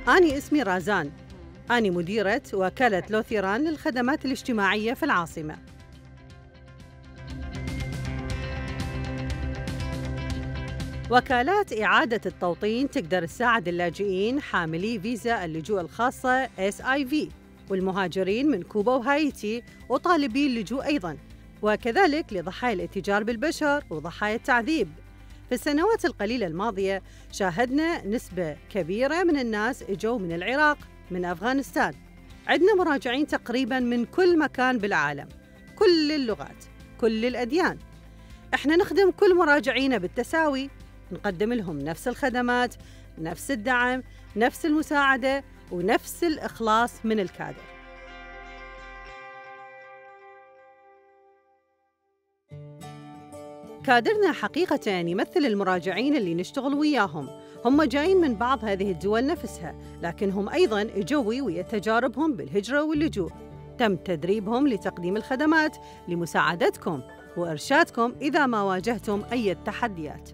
أنا اسمي رازان. أنا مديرة وكالة لوثيران للخدمات الاجتماعية في العاصمة. وكالات إعادة التوطين تقدر تساعد اللاجئين حاملي فيزا اللجوء الخاصة SIV والمهاجرين من كوبا وهايتي وطالبي اللجوء أيضاً، وكذلك لضحايا الاتجار بالبشر وضحايا التعذيب. في السنوات القليلة الماضية شاهدنا نسبة كبيرة من الناس اجوا من العراق، من أفغانستان. عندنا مراجعين تقريباً من كل مكان بالعالم، كل اللغات، كل الأديان. احنا نخدم كل مراجعينا بالتساوي، نقدم لهم نفس الخدمات، نفس الدعم، نفس المساعدة ونفس الإخلاص من الكادر. كادرنا حقيقة يمثل المراجعين اللي نشتغل وياهم. هم جايين من بعض هذه الدول نفسها، لكنهم أيضاً اجوا ويا تجاربهم بالهجرة واللجوء. تم تدريبهم لتقديم الخدمات لمساعدتكم وإرشادكم إذا ما واجهتم أي تحديات.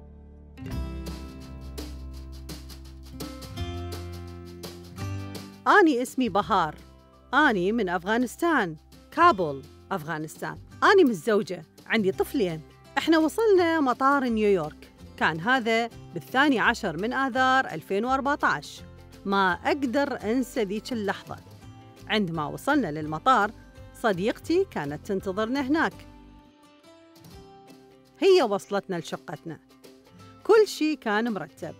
أنا اسمي بهار. أنا من أفغانستان، كابول، أفغانستان. أنا متزوجة، عندي طفلين. إحنا وصلنا مطار نيويورك، كان هذا ب12 من آذار 2014. ما أقدر أنسى ذيك اللحظة. عندما وصلنا للمطار صديقتي كانت تنتظرنا هناك. هي وصلتنا لشقتنا، كل شيء كان مرتب.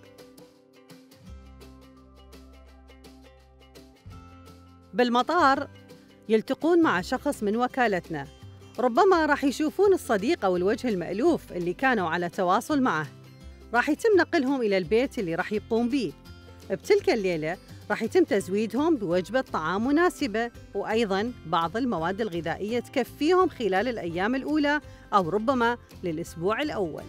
بالمطار يلتقون مع شخص من وكالتنا، ربما راح يشوفون الصديق أو الوجه المألوف اللي كانوا على تواصل معه. راح يتم نقلهم إلى البيت اللي راح يقوم به. بتلك الليلة راح يتم تزويدهم بوجبة طعام مناسبة، وأيضاً بعض المواد الغذائية تكفيهم خلال الأيام الأولى أو ربما للأسبوع الأول.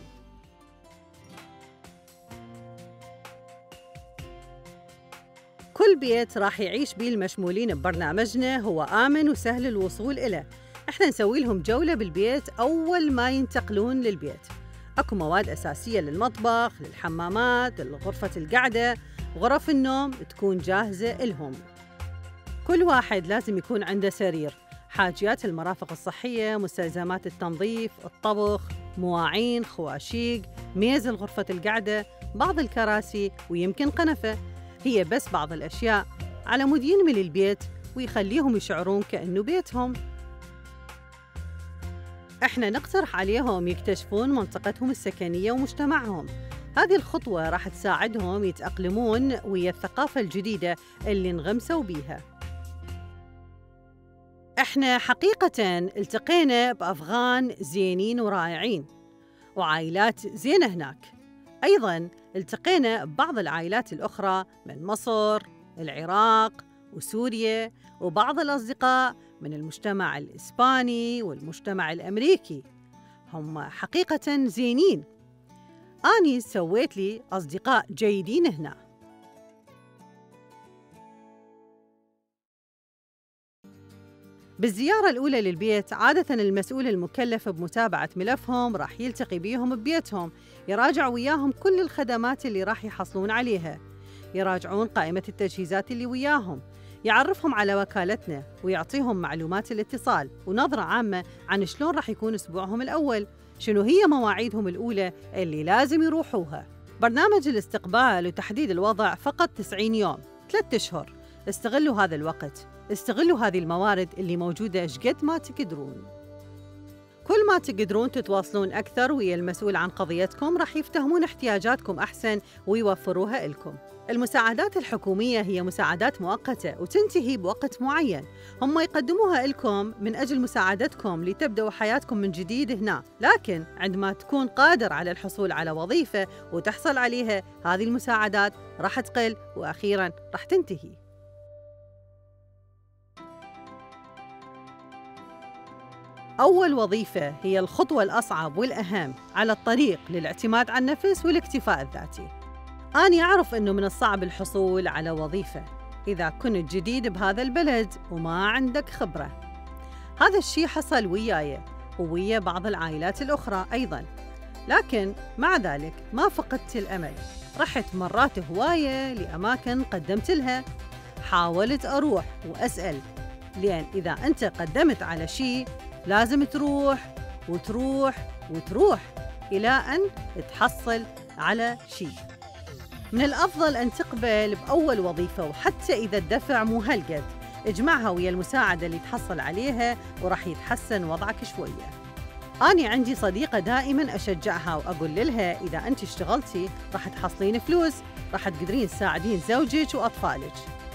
كل بيت راح يعيش به المشمولين ببرنامجنا هو آمن وسهل الوصول إليه. إحنا نسوي لهم جولة بالبيت أول ما ينتقلون للبيت. أكو مواد أساسية للمطبخ، للحمامات، لغرفة القعدة، غرف النوم تكون جاهزة لهم. كل واحد لازم يكون عنده سرير، حاجيات المرافق الصحية، مستلزمات التنظيف، الطبخ، مواعين، خواشيق، ميز لغرفة القعدة، بعض الكراسي ويمكن قنفة. هي بس بعض الأشياء على مود ينمي للبيت ويخليهم يشعرون كأنه بيتهم. إحنا نقترح عليهم يكتشفون منطقتهم السكنية ومجتمعهم. هذه الخطوة راح تساعدهم يتأقلمون ويا الثقافة الجديدة اللي انغمسوا بيها. إحنا حقيقة التقينا بأفغان زينين ورائعين وعائلات زينة هناك. أيضاً التقينا ببعض العائلات الأخرى من مصر، العراق وسوريا، وبعض الأصدقاء من المجتمع الإسباني والمجتمع الأمريكي. هم حقيقة زينين. أنا سويت لي أصدقاء جيدين هنا. بالزيارة الأولى للبيت عادة المسؤول المكلف بمتابعة ملفهم راح يلتقي بيهم ببيتهم، يراجع وياهم كل الخدمات اللي راح يحصلون عليها، يراجعون قائمة التجهيزات اللي وياهم، يعرفهم على وكالتنا ويعطيهم معلومات الاتصال ونظرة عامة عن شلون راح يكون أسبوعهم الأول، شنو هي مواعيدهم الأولى اللي لازم يروحوها. برنامج الاستقبال وتحديد الوضع فقط 90 يوم، 3 أشهر. استغلوا هذا الوقت، استغلوا هذه الموارد اللي موجودة شقد ما تقدرون. كل ما تقدرون تتواصلون أكثر ويا المسؤول عن قضيتكم راح يفتهمون احتياجاتكم أحسن ويوفروها لكم. المساعدات الحكومية هي مساعدات مؤقتة وتنتهي بوقت معين، هم يقدموها لكم من أجل مساعدتكم لتبدأوا حياتكم من جديد هنا، لكن عندما تكون قادر على الحصول على وظيفة وتحصل عليها، هذه المساعدات راح تقل وأخيراً راح تنتهي. أول وظيفة هي الخطوة الأصعب والأهم على الطريق للاعتماد على النفس والاكتفاء الذاتي. أنا أعرف أنه من الصعب الحصول على وظيفة إذا كنت جديد بهذا البلد وما عندك خبرة. هذا الشيء حصل وياي وويا بعض العائلات الأخرى أيضاً، لكن مع ذلك ما فقدت الأمل. رحت مرات هواية لأماكن قدمت لها، حاولت أروح وأسأل، لأن إذا أنت قدمت على شيء لازم تروح وتروح وتروح إلى أن تحصل على شيء. من الأفضل أن تقبل بأول وظيفة، وحتى إذا الدفع مو هالقد اجمعها ويا المساعدة اللي تحصل عليها وراح يتحسن وضعك شوية. أنا عندي صديقة دائماً أشجعها وأقول لها إذا أنت اشتغلتي راح تحصلين فلوس، راح تقدرين تساعدين زوجك وأطفالك.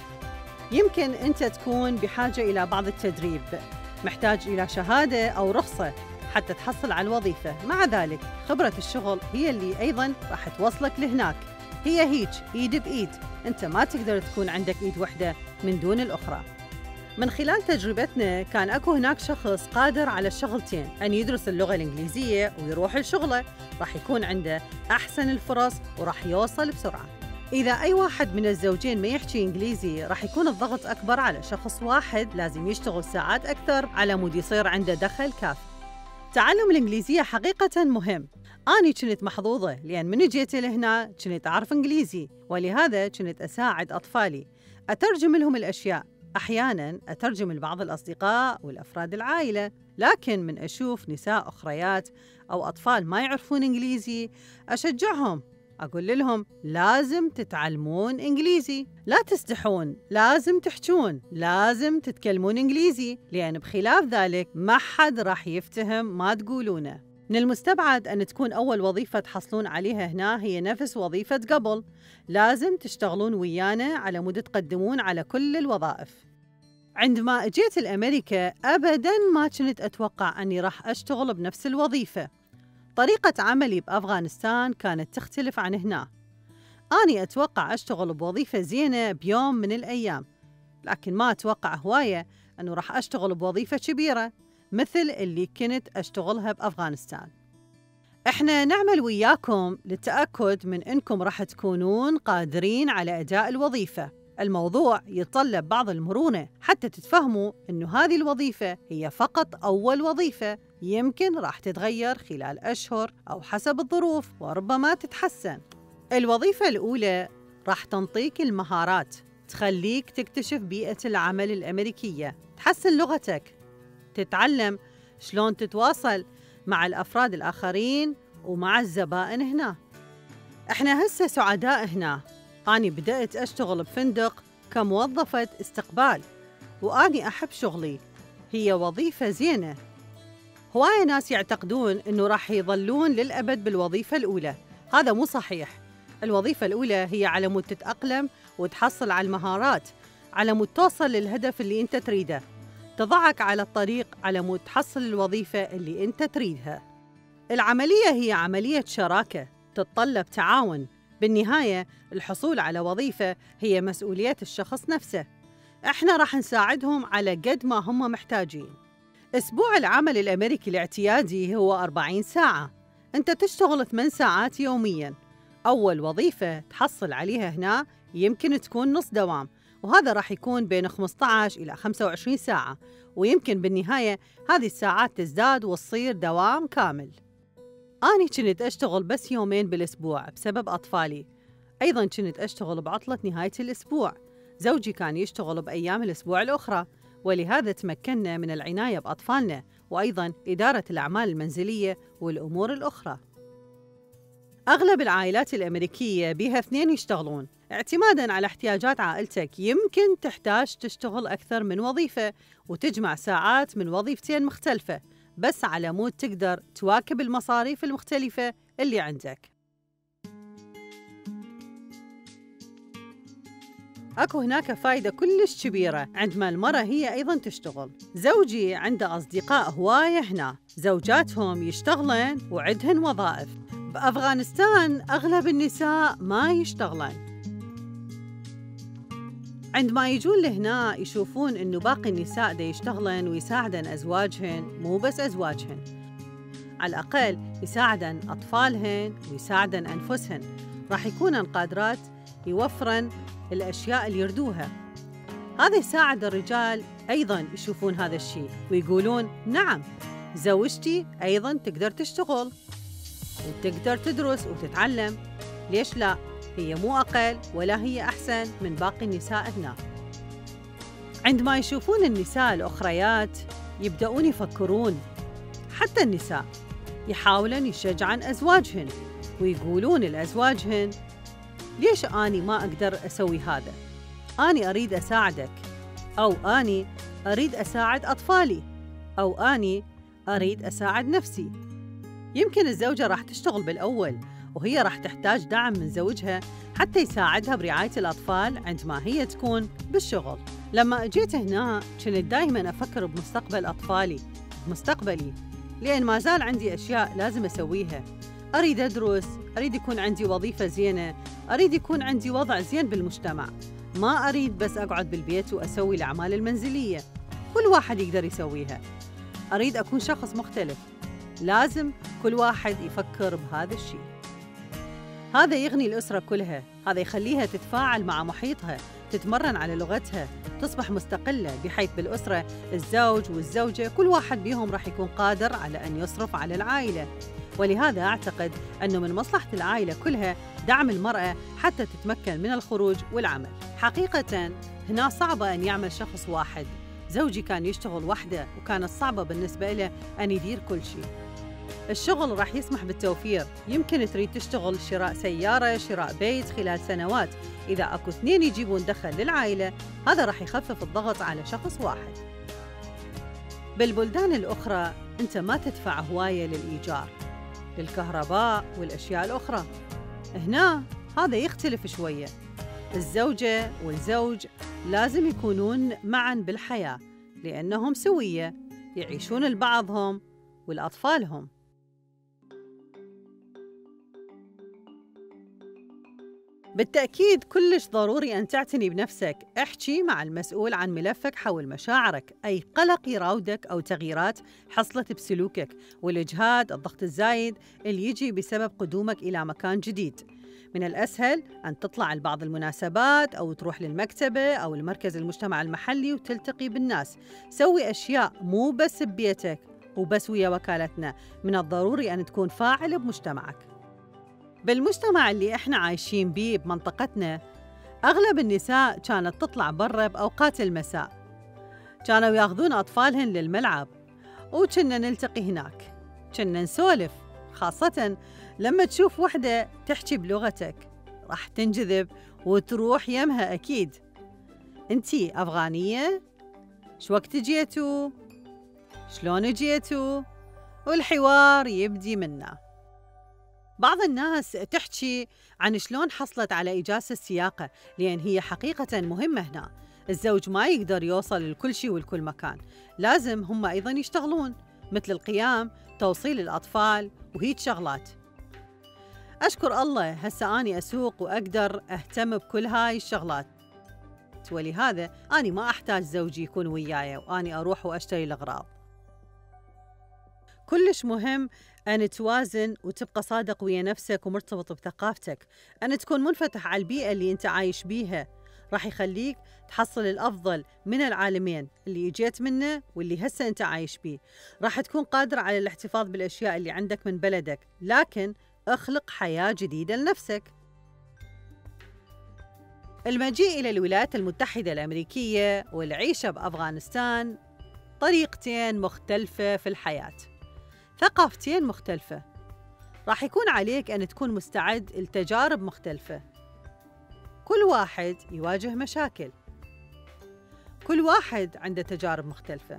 يمكن أنت تكون بحاجة إلى بعض التدريب، محتاج إلى شهادة أو رخصة حتى تحصل على الوظيفة. مع ذلك خبرة الشغل هي اللي أيضاً راح توصلك لهناك. هي هيج إيد بإيد، أنت ما تقدر تكون عندك إيد واحدة من دون الأخرى. من خلال تجربتنا كان أكو هناك شخص قادر على الشغلتين، أن يدرس اللغة الإنجليزية ويروح لشغله، راح يكون عنده أحسن الفرص وراح يوصل بسرعة. إذا أي واحد من الزوجين ما يحكي إنجليزي راح يكون الضغط أكبر على شخص واحد، لازم يشتغل ساعات أكثر على مود يصير عنده دخل كافي. تعلم الإنجليزية حقيقة مهم. أنا كنت محظوظة لأن من جيت لهنا كنت أعرف إنجليزي، ولهذا كنت أساعد أطفالي أترجم لهم الأشياء. أحياناً أترجم لبعض الأصدقاء والأفراد العائلة، لكن من أشوف نساء أخريات أو أطفال ما يعرفون إنجليزي أشجعهم، أقول لهم لازم تتعلمون إنجليزي، لا تستحون، لازم تحجون، لازم تتكلمون إنجليزي، لأن بخلاف ذلك ما حد راح يفتهم ما تقولونه. من المستبعد أن تكون أول وظيفة تحصلون عليها هنا هي نفس وظيفة قبل، لازم تشتغلون ويانا على مود تقدمون على كل الوظائف. عندما أجيت لأمريكا أبداً ما كنت أتوقع أني راح أشتغل بنفس الوظيفة. طريقة عملي بأفغانستان كانت تختلف عن هنا. أني أتوقع أشتغل بوظيفة زينة بيوم من الأيام، لكن ما أتوقع هواية أنه راح أشتغل بوظيفة كبيرة مثل اللي كنت أشتغلها بأفغانستان. إحنا نعمل وياكم للتأكد من أنكم راح تكونون قادرين على أداء الوظيفة. الموضوع يتطلب بعض المرونة حتى تتفهموا أنه هذه الوظيفة هي فقط أول وظيفة، يمكن راح تتغير خلال أشهر أو حسب الظروف وربما تتحسن. الوظيفة الأولى راح تنطيك المهارات، تخليك تكتشف بيئة العمل الأمريكية، تحسن لغتك، تتعلم شلون تتواصل مع الأفراد الآخرين ومع الزبائن هنا. إحنا هسه سعداء هنا. أنا بدأت أشتغل بفندق كموظفة استقبال، وأني أحب شغلي، هي وظيفة زينة. هواية ناس يعتقدون إنه راح يظلون للأبد بالوظيفة الأولى، هذا مو صحيح. الوظيفة الأولى هي على مود تتأقلم وتحصل على المهارات، على مود توصل للهدف اللي أنت تريده، تضعك على الطريق على مود تحصل الوظيفة اللي أنت تريدها. العملية هي عملية شراكة تتطلب تعاون. بالنهاية الحصول على وظيفة هي مسؤولية الشخص نفسه. إحنا راح نساعدهم على قد ما هم محتاجين. أسبوع العمل الأمريكي الاعتيادي هو 40 ساعة، أنت تشتغل 8 ساعات يومياً. أول وظيفة تحصل عليها هنا يمكن تكون نص دوام، وهذا راح يكون بين 15 إلى 25 ساعة، ويمكن بالنهاية هذه الساعات تزداد وتصير دوام كامل. أنا كنت أشتغل بس يومين بالأسبوع بسبب أطفالي، أيضاً كنت أشتغل بعطلة نهاية الأسبوع. زوجي كان يشتغل بأيام الأسبوع الأخرى، ولهذا تمكنا من العناية بأطفالنا وأيضاً إدارة الأعمال المنزلية والأمور الأخرى. أغلب العائلات الأمريكية بها 2 يشتغلون اعتماداً على احتياجات عائلتك. يمكن تحتاج تشتغل أكثر من وظيفة وتجمع ساعات من وظيفتين مختلفة، بس على مود تقدر تواكب المصاريف المختلفة اللي عندك. أكو هناك فائدة كلش كبيرة عندما المرأة هي أيضاً تشتغل. زوجي عنده أصدقاء هواية هنا، زوجاتهم يشتغلن وعندهن وظائف. بأفغانستان أغلب النساء ما يشتغلن. عندما يجون لهنا يشوفون إنه باقي النساء دا يشتغلن ويساعدن أزواجهن، مو بس أزواجهن، على الأقل يساعدن أطفالهن ويساعدن أنفسهن، راح يكونن قادرات يوفرن الأشياء اللي يردوها. هذا يساعد الرجال أيضاً يشوفون هذا الشيء ويقولون نعم زوجتي أيضاً تقدر تشتغل وتقدر تدرس وتتعلم، ليش لا؟ هي مو أقل ولا هي أحسن من باقي النساء هنا. عندما يشوفون النساء الأخريات يبدأون يفكرون، حتى النساء يحاولن يشجعن أزواجهن ويقولون لأزواجهن ليش أني ما أقدر أسوي هذا؟ أني أريد أساعدك، أو أني أريد أساعد أطفالي، أو أني أريد أساعد نفسي. يمكن الزوجة راح تشتغل بالأول وهي راح تحتاج دعم من زوجها حتى يساعدها برعاية الأطفال عندما هي تكون بالشغل. لما أجيت هنا كنت دايماً أفكر بمستقبل أطفالي، بمستقبلي، لأن ما زال عندي أشياء لازم أسويها. أريد أدرس، أريد يكون عندي وظيفة زينة، أريد يكون عندي وضع زين بالمجتمع. ما أريد بس أقعد بالبيت وأسوي الأعمال المنزلية، كل واحد يقدر يسويها. أريد أكون شخص مختلف، لازم كل واحد يفكر بهذا الشيء. هذا يغني الأسرة كلها، هذا يخليها تتفاعل مع محيطها، تتمرن على لغتها، تصبح مستقلة، بحيث بالأسرة الزوج والزوجة كل واحد بيهم راح يكون قادر على أن يصرف على العائلة. ولهذا أعتقد أنه من مصلحة العائلة كلها دعم المرأة حتى تتمكن من الخروج والعمل. حقيقة هنا صعبة أن يعمل شخص واحد. زوجي كان يشتغل وحده وكانت صعبة بالنسبة له أن يدير كل شيء. الشغل راح يسمح بالتوفير، يمكن تريد تشتغل شراء سيارة، شراء بيت خلال سنوات. إذا أكو اثنين يجيبون دخل للعائلة هذا راح يخفف الضغط على شخص واحد. بالبلدان الأخرى أنت ما تدفع هواية للإيجار، للكهرباء والأشياء الأخرى. هنا هذا يختلف شوية. الزوجة والزوج لازم يكونون معاً بالحياة لأنهم سوية، يعيشون لبعضهم والأطفالهم. بالتأكيد كلش ضروري أن تعتني بنفسك. احكي مع المسؤول عن ملفك حول مشاعرك، أي قلق يراودك أو تغييرات حصلت بسلوكك، والإجهاد، الضغط الزايد اللي يجي بسبب قدومك إلى مكان جديد. من الأسهل أن تطلع لبعض المناسبات أو تروح للمكتبة أو المركز المجتمع المحلي وتلتقي بالناس. سوي أشياء مو بس ببيتك وبس ويا وكالتنا، من الضروري أن تكون فاعل بمجتمعك. بالمجتمع اللي احنا عايشين بيه بمنطقتنا أغلب النساء كانت تطلع برا بأوقات المساء، كانوا ياخذون أطفالهن للملعب وكنا نلتقي هناك، كنا نسولف، خاصة لما تشوف وحدة تحكي بلغتك راح تنجذب وتروح يمها أكيد. انتي أفغانية؟ شو وقت جيتوا؟ شلون جيتوا؟ والحوار يبدي منا. بعض الناس تحكي عن شلون حصلت على إجازة السياقة، لأن هي حقيقة مهمة هنا. الزوج ما يقدر يوصل لكل شيء ولكل مكان، لازم هم أيضاً يشتغلون، مثل القيام، توصيل الأطفال وهيك شغلات. أشكر الله هسه أني أسوق وأقدر أهتم بكل هاي الشغلات، ولهذا أني ما أحتاج زوجي يكون وياي وأني أروح وأشتري الأغراض. كلش مهم أن توازن وتبقى صادق ويا نفسك ومرتبط بثقافتك، أن تكون منفتح على البيئة اللي أنت عايش بيها، راح يخليك تحصل الأفضل من العالمين اللي جيت منه واللي هسه أنت عايش بيه. راح تكون قادر على الاحتفاظ بالأشياء اللي عندك من بلدك، لكن اخلق حياة جديدة لنفسك. المجيء إلى الولايات المتحدة الأمريكية والعيشة بأفغانستان طريقتين مختلفة في الحياة، ثقافتين مختلفة. راح يكون عليك أن تكون مستعد لتجارب مختلفة. كل واحد يواجه مشاكل، كل واحد عنده تجارب مختلفة،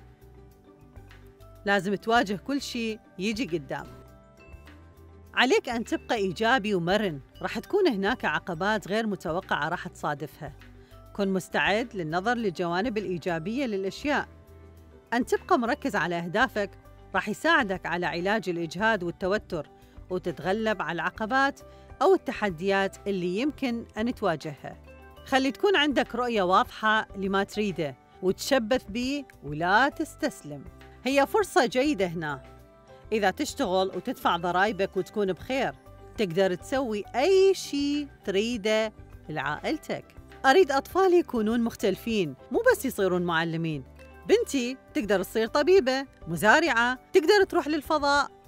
لازم تواجه كل شيء يجي قدام. عليك أن تبقى إيجابي ومرن، راح تكون هناك عقبات غير متوقعة راح تصادفها. كن مستعد للنظر للجوانب الإيجابية للأشياء. أن تبقى مركز على أهدافك راح يساعدك على علاج الإجهاد والتوتر وتتغلب على العقبات أو التحديات اللي يمكن أن تواجهها. خلي تكون عندك رؤية واضحة لما تريده وتشبث به ولا تستسلم. هي فرصة جيدة هنا، إذا تشتغل وتدفع ضرائبك وتكون بخير تقدر تسوي أي شيء تريده لعائلتك. أريد أطفالي يكونون مختلفين، مو بس يصيرون معلمين. بنتي تقدر تصير طبيبة، مزارعة، تقدر تروح للفضاء،